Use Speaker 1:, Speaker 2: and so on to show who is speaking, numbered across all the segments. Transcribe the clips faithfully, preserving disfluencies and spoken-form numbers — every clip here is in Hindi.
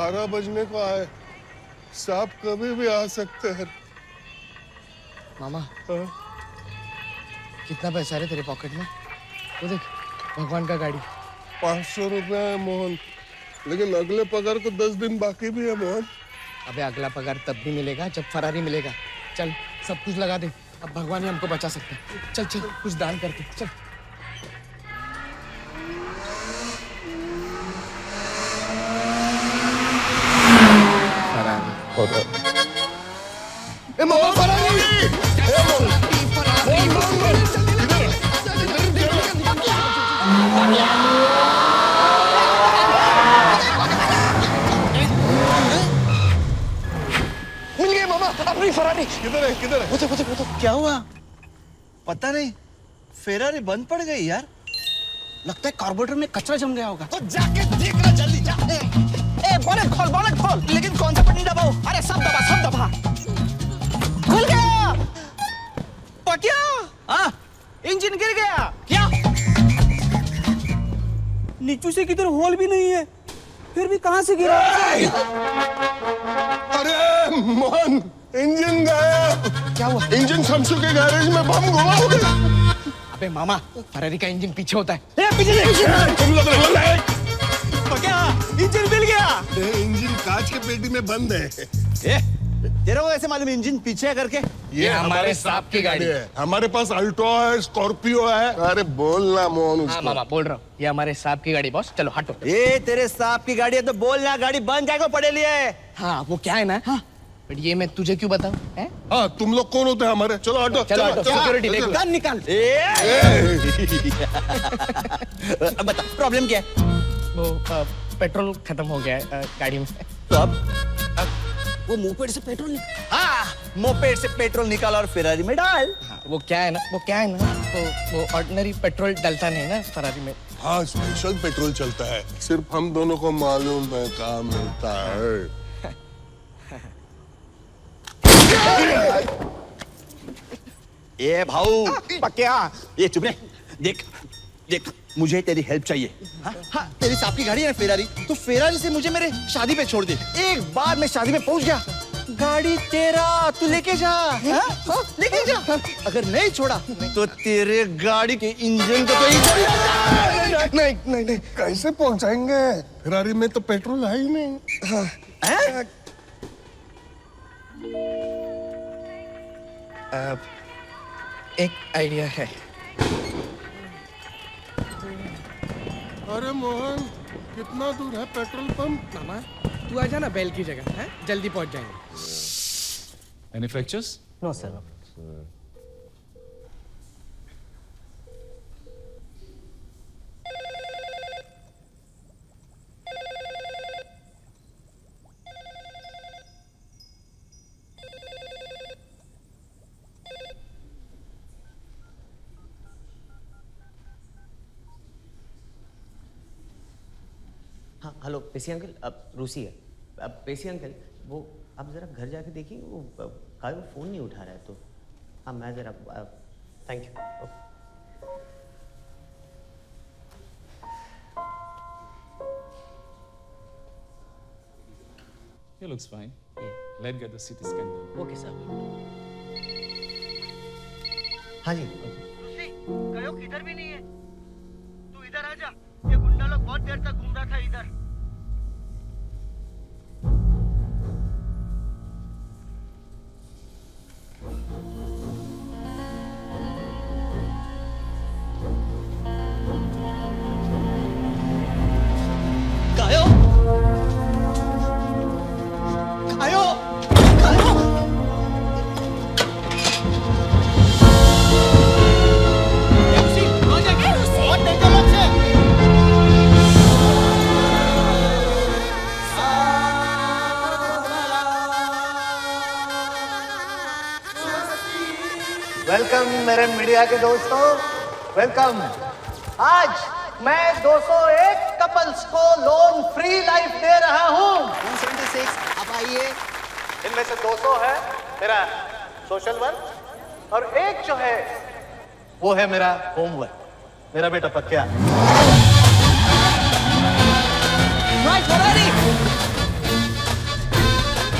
Speaker 1: बारह बजने को आए, सांप कभी भी आ सकते हैं।
Speaker 2: मामा हाँ? कितना पैसा है तेरे पॉकेट में? वो देख, भगवान का गाड़ी।
Speaker 1: पाँच सौ रुपया है मोहन, लेकिन अगले पगार को दस दिन बाकी भी है मोहन।
Speaker 2: अबे अगला पगार तब भी मिलेगा जब फरारी मिलेगा। चल सब कुछ लगा दे, अब भगवान ही हमको बचा सकता है। चल चल कुछ दान करते चल। फरारी ए मामा, फरारी मिल गए मामा, अपनी फरारी।
Speaker 1: किधर है किधर है?
Speaker 3: वो तो, वो तो, वो तो। क्या हुआ पता नहीं, फेरारी बंद पड़ गई यार।
Speaker 2: लगता है कार्बोरेटर में कचरा जम गया होगा।
Speaker 3: तो जाके देखना जल्दी जा।
Speaker 2: ए बोनट खोल, बोनट खोल।
Speaker 3: लेकिन कौन सा बटन दबाओ?
Speaker 2: अरे सब दबा, सब दबा। खुल गया। पटिया हाँ, इंजन गिर गया। क्या? नीचू से किधर होल भी नहीं है, फिर भी कहां से गिरा?
Speaker 1: अरे मोहन, इंजन गया।
Speaker 2: क्या हुआ?
Speaker 1: इंजन शमशू के गैरेज में बम हुआ हो गया।
Speaker 2: अबे मामा, फरारी का इंजन पीछे होता है।
Speaker 1: ए, पीछे देख। तुम लोग
Speaker 2: क्या? इंजन मिल गया।
Speaker 1: इंजन कांच के पेटी में बंद है।
Speaker 3: ए, तेरे को ऐसे मालूम इंजन पीछे है करके?
Speaker 2: ये हमारे सांप की गाड़ी है।
Speaker 1: हमारे पास अल्टो है, स्कॉर्पियो है। अरे बोलना मोहन उसको।
Speaker 2: हाँ मामा बोल रहा हूँ, ये हमारे सांप की गाड़ी बॉस। चलो हटो।
Speaker 3: ये तेरे सांप की गाड़ी है तो बोलना, गाड़ी बंद जाएगा पड़े लिए।
Speaker 2: हाँ वो क्या है ना, हाँ बट ये मैं तुझे क्यों बताऊं?
Speaker 1: हाँ तुम लोग कौन होते हैं हमारे? चलो हटो।
Speaker 2: चलो हटो, सिक्योरिटी देखो। गन निकाल।
Speaker 3: अब बता प्रॉब्लम क्या है?
Speaker 2: वो आ, पेट्रोल खत्म हो गया है गाड़ी में।
Speaker 3: तो अब वो मोपेड से पेट्रोल निकाल। हाँ मोपेड से पेट्रोल निकाल और फेरारी में डाल।
Speaker 2: हाँ, वो क्या है ना, वो क्या है ना, वो वो ऑर्डिनरी पेट्रोल डलता नहीं ना फरारी में।
Speaker 1: हाँ स्पेशल पेट्रोल चलता है, सिर्फ हम दोनों को मालूम है कहाँ मिलता है।
Speaker 3: ए भाऊ पक्या, ये चुप रहे। देख देख मुझे तेरी हेल्प चाहिए। हाँ हाँ तेरी सांप की गाड़ी है फेरारी, तो फेरारी से मुझे मेरे शादी पे छोड़ दे। एक बार मैं शादी में पहुंच गया, गाड़ी तेरा, तू लेके जा। हाँ? लेके जा। अगर नहीं छोड़ा तो तेरे गाड़ी के इंजन को तो ही
Speaker 1: नहीं नहीं नहीं, कैसे पहुंचाएंगे? फेरारी में तो पेट्रोल है ही नहीं।
Speaker 3: हाँ?
Speaker 2: अब एक आइडिया है।
Speaker 1: अरे मोहन, कितना दूर है पेट्रोल पंप?
Speaker 2: मामा तू आ जाना बैल की जगह है, जल्दी पहुंच जाएंगे।
Speaker 4: Any fractures?
Speaker 2: No sir.
Speaker 5: हाँ हेलो पेशी अंकल, अब रूसी है। अब पेशी अंकल वो आप ज़रा घर जाके देखिए, वो कायो फ़ोन नहीं उठा रहा है, तो हाँ मैं ज़रा thank you.
Speaker 4: He looks fine. Yeah. Let's get the C T scan done.
Speaker 5: Okay sir. हाँ जी।
Speaker 6: कायो किधर भी नहीं है, तू इधर आ जा। ये गुंडा लोग बहुत देर तक घूम रहा था इधर।
Speaker 3: कायो कायो कायो
Speaker 6: वेलकम मेरे मीडिया के दोस्तों, वेलकम। आज मैं दो सौ एक कपल्स को लोन फ्री लाइफ दे रहा हूँ।
Speaker 3: एक सौ छिहत्तर अब आइए।
Speaker 6: इनमें से दो सौ है मेरा सोशल वर्क और एक जो है वो है मेरा होमवर्क। मेरा बेटा पक्या।
Speaker 3: माय फरारी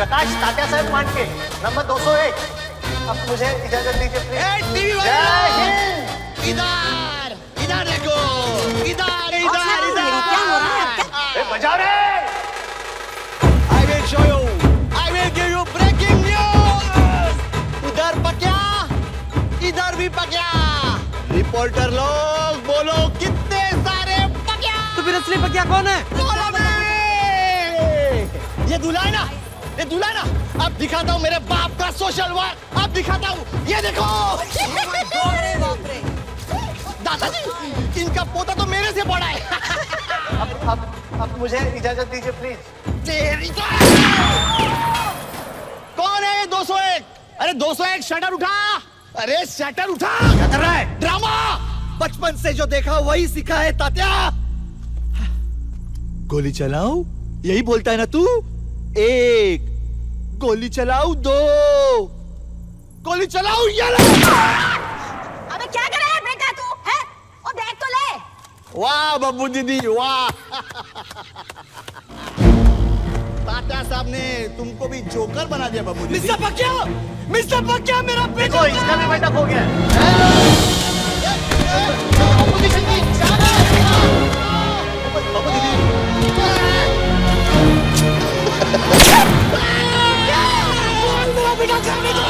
Speaker 6: प्रकाश तात्या साहब मांडके नंबर दो सौ एक। अब मुझे इजाजत दीजिए प्लीज। जय हिंद।
Speaker 3: इधर इधर देखो, इधर इधर इधर
Speaker 7: क्या हो रहा है?
Speaker 6: ए, बजा रे।
Speaker 3: I will show you. I will give you breaking news. उधर पक्या, इधर भी पक्या। रिपोर्टर लोग बोलो कितने सारे पक्या।
Speaker 2: तो फिर असली पक्या कौन है?
Speaker 3: बोलो बे। ये दूल्हा है ना, ये दूल्हा है ना। अब दिखाता हूँ मेरे बाप का सोशल वर्क। अब दिखाता हूँ, ये देखो।
Speaker 7: अरे बाप रे।
Speaker 3: दादाजी, इनका पोता तो मेरे से बड़ा है।
Speaker 6: अब अब अब मुझे इजाजत दीजिए प्लीज।
Speaker 3: तेरी तो कौन है ये दो सौ एक? अरे दो सौ एक शटर उठा। अरे शटर उठा। क्या कर रहा है? ड्रामा। बचपन से जो देखा वही सीखा है तात्या। गोली चलाऊं? यही बोलता है ना तू? एक गोली चलाऊं, दो गोली चलाऊं, ये ले।
Speaker 7: अबे क्या कर रहा है बेटा तू? है? और देख तो ले।
Speaker 3: वाह बब्बू दीदी, वाह। तात्या साहब ने तुमको भी जोकर बना दिया बब्बू दीदी। मिस्टर पक्या, मिस्टर पक्या मेरा बेटा।
Speaker 6: देखो इसका भी बेटा हो गया।
Speaker 3: ऑपोजिशन की बब्बू दीदी। मेरा बेटा करने दो।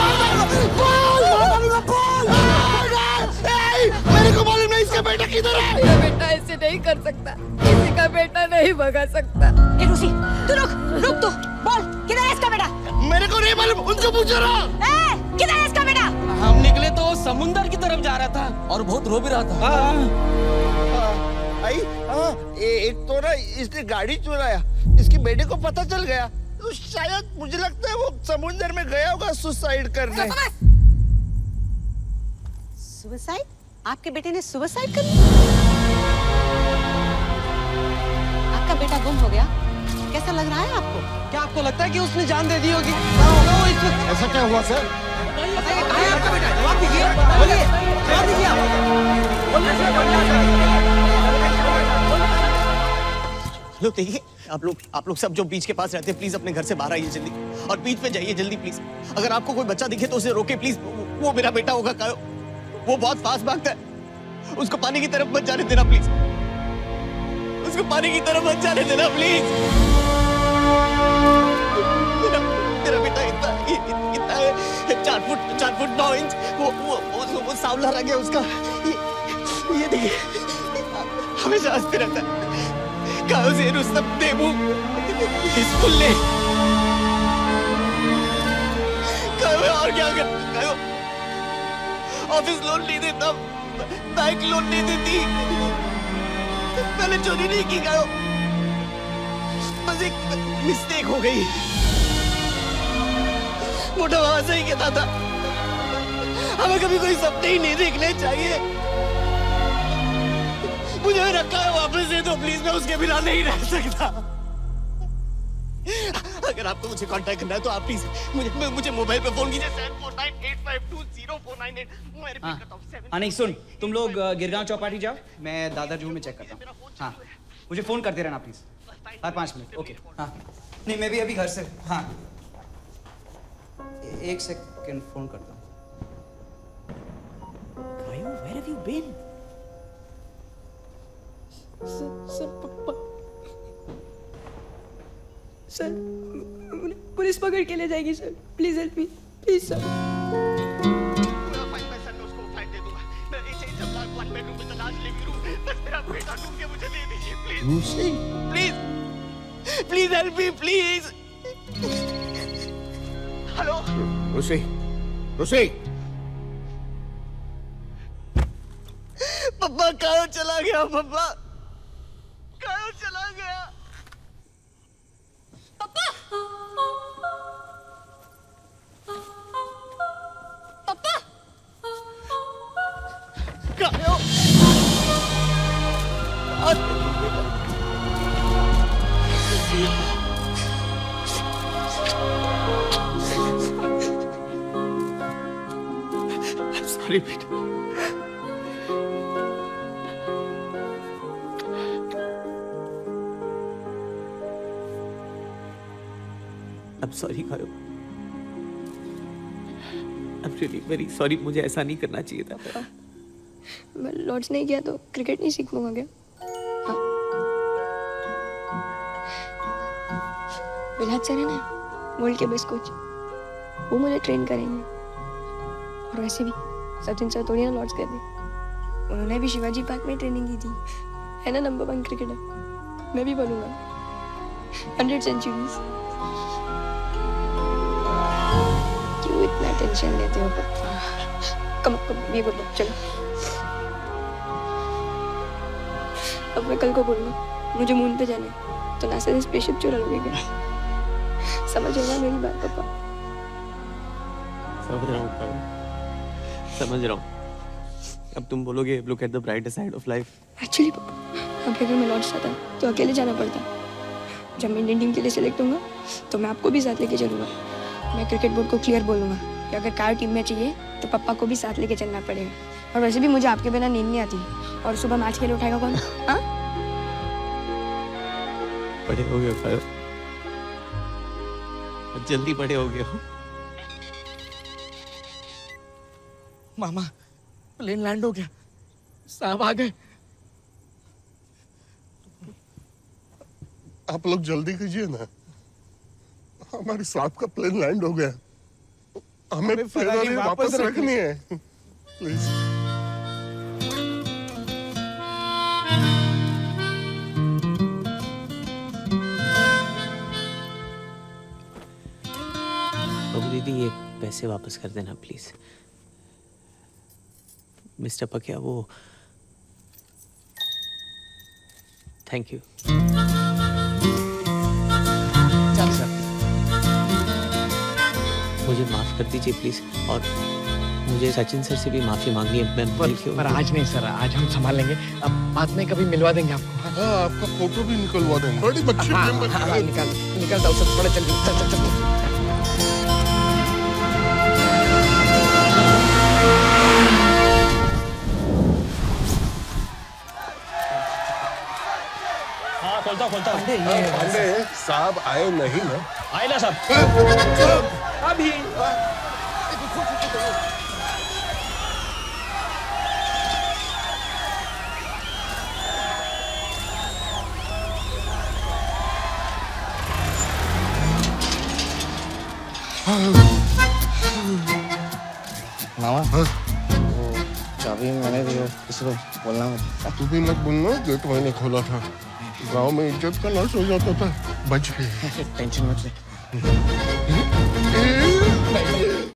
Speaker 3: मेरे को मालूम नहीं इसका बेटा किधर है।
Speaker 8: मेरा बेटा ऐसे नहीं कर सकता, किसी का बेटा नहीं भगा सकता।
Speaker 7: ए रूसी, तू रुक, रुक तू, बोल किधर है इसका बेटा?
Speaker 3: मेरे को नहीं मालूम, उनको पूछ रहा।
Speaker 7: ए, किधर है इसका बेटा?
Speaker 2: हम निकले तो समुंदर की तरफ जा रहा था और बहुत रो भी रहा था।
Speaker 3: आई, हाँ, एक तो ना इसने गाड़ी चुराया, इसके बेटे को पता चल गया तो शायद मुझे लगता है वो समुंदर में गया होगा सुसाइड करने।
Speaker 7: सुसाइड? आपके बेटे ने सुसाइड कर लिया? आपका बेटा गुम हो गया, कैसा लग रहा है आपको?
Speaker 2: क्या आपको लगता है कि उसने जान दे दी होगी?
Speaker 1: ऐसा क्या हुआ सर?
Speaker 2: बताइए कहाँ है आपका बेटा? जवाब दीजिए, बोलिए, जवाब दीजिए आप।
Speaker 3: लोग देखिए, आप लोग आप लोग सब जो बीच के पास रहते हैं प्लीज अपने घर से बाहर आइए जल्दी, और बीच पे जाइए जल्दी प्लीज। अगर आपको कोई बच्चा दिखे तो उसे रोके प्लीज। वो मेरा बेटा होगा कायो, वो बहुत फास्ट भागता है। उसको पानी की तरफ मत जाने देना प्लीज, उसको पानी की तरफ मत जाने देना प्लीज। मेरा, मेरा बेटा इतना इतना है, चार फुट चार फुट नौ इंच। वो वो वो, वो सांवला रंग है उसका। ये, ये देखिए हमेशा हंसते रहता है। कायोजे, रुस्तम, देबू, स्कूल ले। कायो और क्या कर? कायो ऑफिस लोन नहीं देता, बैंक लोन नहीं देती। मैंने चोरी नहीं की कायो, बस एक मिस्टेक हो गई। मोटा बाबा सही कहता था, हमें कभी कोई सपने ही नहीं देखने चाहिए। मुझे रखा है वापस दे दो प्लीज, मैं उसके बिना नहीं रह सकता। अगर आपको मुझे कांटेक्ट करना है तो आप प्लीज मुझे मुझे मोबाइल पे फोन कीजिए seven four nine eight five two zero four nine eight. मैं रिपीट करता हूं सेवन।
Speaker 9: हाँ नहीं सुन, तुम लोग गिरगांव चौपाटी जाओ, मैं दादा जू में चेक करता हूँ। हाँ मुझे फोन करते रहना प्लीज, हर पाँच मिनट। ओके हाँ, नहीं मैं भी अभी घर से। हाँ एक सेकंड फोन करता हूँ।
Speaker 3: Kayo, where have you been?
Speaker 8: Sir, sir पप्पा, सर पुलिस पकड़ के ले जाएगी sir, please help me, please sir.
Speaker 3: Please please help me please. Hello
Speaker 1: Rusi, Rusi,
Speaker 3: पप्पा कायो चला गया, पप्पा कायो चला गया।
Speaker 7: पापा, पापा,
Speaker 3: कायो I'm sorry बेटा।
Speaker 5: I'm sorry Kayo. I'm really very sorry, मुझे ऐसा नहीं करना चाहिए था।
Speaker 8: मैं लॉर्ड्स नहीं किया तो क्रिकेट नहीं सीख लूंगा क्या? हाँ। विराट सर है ना, वर्ल्ड के बेस्ट कोच, वो मुझे ट्रेन करेंगे। और वैसे भी सचिन सर थोड़ी ना लॉर्ड्स गए थे, उन्होंने भी शिवाजी पार्क में ट्रेनिंग की थी। है ना नंबर वन क्रिकेटर, मैं भी बनूंगा हंड्रेड सेंचुरीज। क्यों इतना टेंशन लेते हो पप्पा? कम कम ये बोलो, चलो। अब मैं कल को बोलूंगा मुझे मून पे जाना है, तो नासा से स्पेसशिप चुरा लोगे क्या? समझ रहे हो मेरी बात पापा?
Speaker 5: समझ रहा हूँ, समझ रहा हूँ। अब तुम बोलोगे look at the brighter side of life.
Speaker 8: Actually पापा, अब अगर मैं लॉर्ड्स जाता तो अकेले जाना पड़ता। जब मैं इंडियन टीम के लिए सिलेक्ट होऊंगा तो मैं आपको भी साथ लेके चलूंगा। मैं क्रिकेट बोर्ड को क्लियर बोलूंगा कि अगर कायो टीम में चाहिए तो पापा को भी साथ लेके चलना पड़ेगा। और वैसे भी मुझे आपके बिना नींद नहीं आती। और सुबह मैच के लिए उठाएगा कौन? हाँ?
Speaker 5: बड़े हो गए कायो, जल्दी बड़े हो गए हो।
Speaker 2: मामा, प्लेन लैंड हो गया, साहब आ गए।
Speaker 1: आप लोग जल्दी कीजिए ना, हमारे साहब का प्लेन लैंड हो गया। हमें फेरारी वापस रखनी है, प्लीज।
Speaker 5: बब्बू दीदी, ये पैसे वापस कर देना प्लीज। मिस्टर पकिया, वो थैंक यू।
Speaker 2: चल सर,
Speaker 5: मुझे माफ कर दीजिए प्लीज, और मुझे सचिन सर से भी माफी मांगनी है। मैं
Speaker 2: पर, पर आज नहीं सर, आज हम संभाल लेंगे। अब बाद में कभी मिलवा देंगे आपको।
Speaker 1: हाँ, आपका फोटो भी निकलवा देंगे। बड़ी बच्ची
Speaker 2: हाँ, हाँ, हाँ, हाँ, निकाल निकाल दो सर, थोड़ा चल चल चल चल।
Speaker 4: खोलता खोलता
Speaker 1: पांडे साहब आए नहीं ना?
Speaker 4: आए ना साहब
Speaker 2: अभी।
Speaker 6: मामा, चाबी मैंने दी, किसी को बोलना मत।
Speaker 1: तू भी मत बोलना, गेट मैंने खोला था। गांव में इज्जत का लॉस हो जाता था, बच गए।
Speaker 2: टेंशन मत ले।